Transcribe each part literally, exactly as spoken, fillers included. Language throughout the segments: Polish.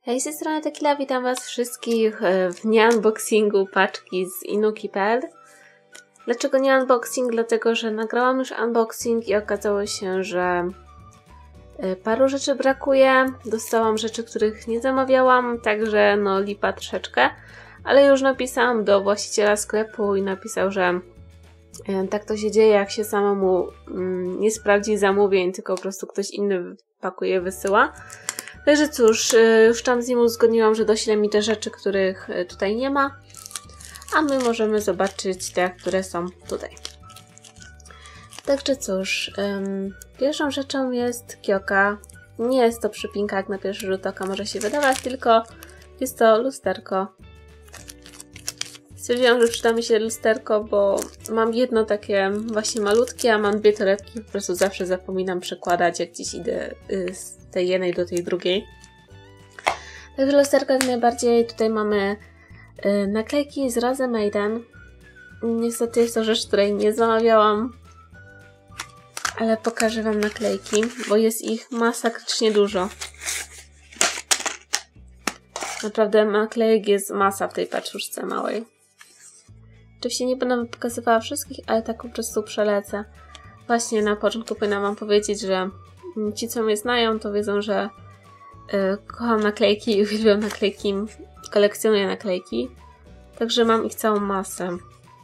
Hej, z tej strony Tequila, witam Was wszystkich w nie-unboxingu paczki z inuki kropka pe el. Dlaczego nie unboxing? Dlatego, że nagrałam już unboxing i okazało się, że paru rzeczy brakuje. Dostałam rzeczy, których nie zamawiałam, także no lipa troszeczkę. Ale już napisałam do właściciela sklepu i napisał, że tak to się dzieje, jak się samemu nie sprawdzi zamówień, tylko po prostu ktoś inny pakuje, wysyła. Także cóż, już tam z nim uzgodniłam, że dośle mi te rzeczy, których tutaj nie ma, a my możemy zobaczyć te, które są tutaj. Także cóż, um, pierwszą rzeczą jest Kyoka. Nie jest to przypinka, jak na pierwszy rzut oka może się wydawać, tylko jest to lusterko. Stwierdziłam, że przyda mi się lusterko, bo mam jedno takie właśnie malutkie, a mam dwie torebki, po prostu zawsze zapominam przekładać, jak gdzieś idę z tej jednej do tej drugiej. Także lusterko jak najbardziej. Tutaj mamy naklejki z Rose Maiden. Niestety jest to rzecz, której nie zamawiałam, ale pokażę Wam naklejki, bo jest ich masakrycznie dużo. Naprawdę naklejek jest masa w tej paczuszce małej. Oczywiście nie będę pokazywała wszystkich, ale tak po prostu przelecę. Właśnie na początku powinnam Wam powiedzieć, że ci, co mnie znają, to wiedzą, że yy, kocham naklejki i uwielbiam naklejki, kolekcjonuję naklejki. Także mam ich całą masę.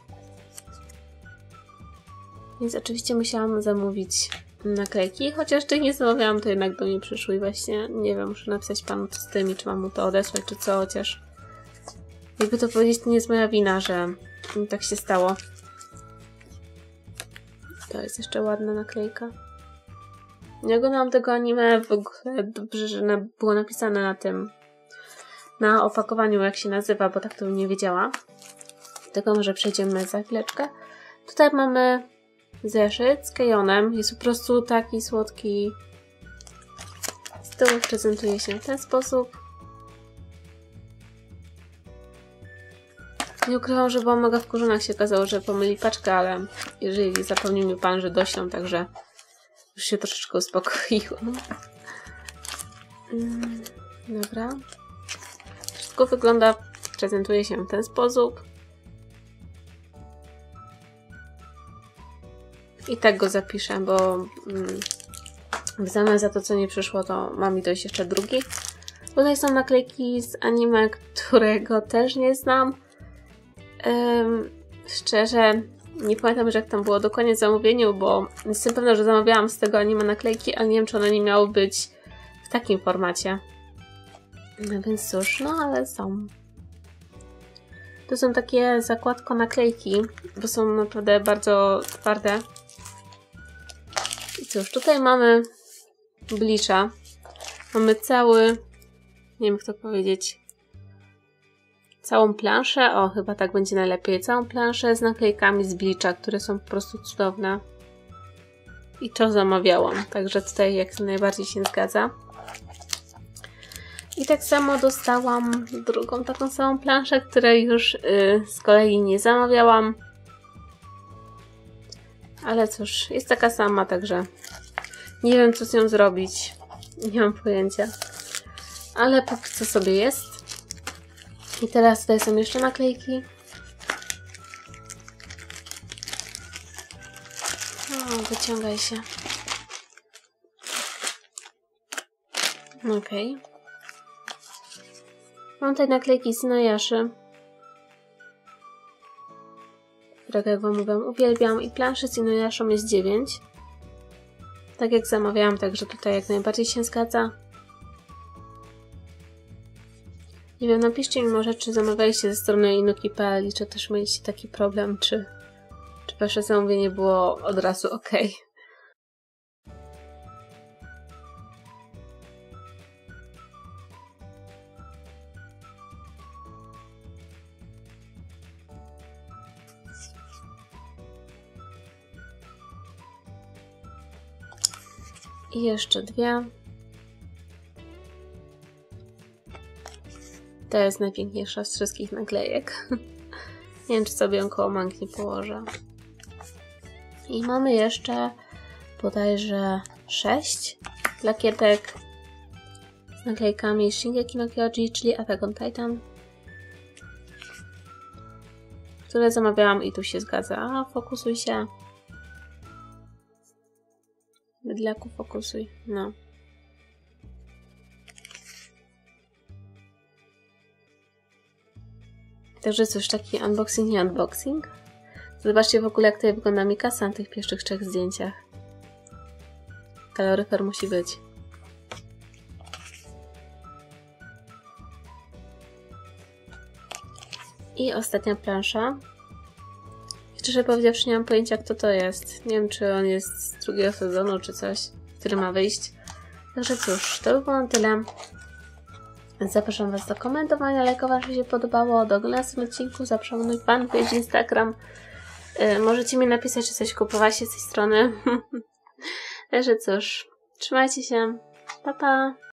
Więc oczywiście musiałam zamówić naklejki. Chociaż tych nie zamawiałam, to jednak do mnie przyszły i właśnie, nie wiem, muszę napisać panu co z tymi, czy mam mu to odesłać, czy co, chociaż jakby to powiedzieć, to nie jest moja wina, że tak się stało. To jest jeszcze ładna naklejka. Nie oglądałam tego anime, w ogóle dobrze, że było napisane na tym, na opakowaniu, jak się nazywa, bo tak to bym nie wiedziała. Tego może przejdziemy za chwileczkę. Tutaj mamy zeszyt z Kejonem. Jest po prostu taki słodki. Z tyłu prezentuje się w ten sposób. Nie ukrywam, że byłam mega wkurzona, jak się okazało, że pomyli paczkę, ale jeżeli zapomnił mi pan, że doślą, także już się troszeczkę uspokoiłam. Mm, dobra. Wszystko wygląda, prezentuje się w ten sposób. I tak go zapiszę, bo mm, w zamian za to, co nie przyszło, to ma mi dojść jeszcze drugi. Tutaj są naklejki z anime, którego też nie znam. Um, szczerze, nie pamiętam, że jak tam było dokładnie w zamówieniu, bo jestem pewna, że zamawiałam z tego anime naklejki, ale nie wiem, czy one nie miały być w takim formacie. No więc cóż, no ale są. To są takie zakładko naklejki, bo są naprawdę bardzo twarde. I cóż, tutaj mamy Bleacha. Mamy cały, nie wiem jak to powiedzieć, całą planszę, o chyba tak będzie najlepiej, całą planszę z naklejkami z Bleacha, które są po prostu cudowne. I to zamawiałam, także tutaj jak najbardziej się zgadza. I tak samo dostałam drugą taką samą planszę, której już yy, z kolei nie zamawiałam. Ale cóż, jest taka sama, także nie wiem, co z nią zrobić. Nie mam pojęcia. Ale póki co sobie jest. I teraz tutaj są jeszcze naklejki. O, wyciągaj się. Okej. Okay. Mam tutaj naklejki z Inuyashy, którego jak Wam mówiłam uwielbiam, i planszy z Inuyaszą jest dziewięć. Tak jak zamawiałam, także tutaj jak najbardziej się zgadza. Nie wiem, napiszcie mi może, czy zamawialiście ze strony inuki kropka pe el i czy też mieliście taki problem, czy, czy Wasze zamówienie było od razu ok. I jeszcze dwie. To jest najpiękniejsza z wszystkich naklejek. Nie wiem, czy sobie ją koło manki położę. I mamy jeszcze bodajże sześć lakietek naklejkami Shingeki no Kyoji, czyli Attack on Titan, które zamawiałam i tu się zgadza. A, fokusuj się. Bydlaku, fokusuj. No. Także cóż, taki unboxing nie unboxing. Zobaczcie w ogóle, jak tutaj wygląda Mikasa na tych pierwszych trzech zdjęciach. Kaloryfer musi być. I ostatnia plansza. Szczerze powiedziawszy, nie mam pojęcia, kto to jest. Nie wiem, czy on jest z drugiego sezonu, czy coś, który ma wyjść. Także cóż, to by było na tyle. Zapraszam Was do komentowania, lajkowania, jeśli się podobało. Do oglądania w tym odcinku. Zapraszam mój fanpage, Instagram. Yy, możecie mi napisać, czy coś kupowaliście z tej strony. Także cóż, trzymajcie się. Pa, pa!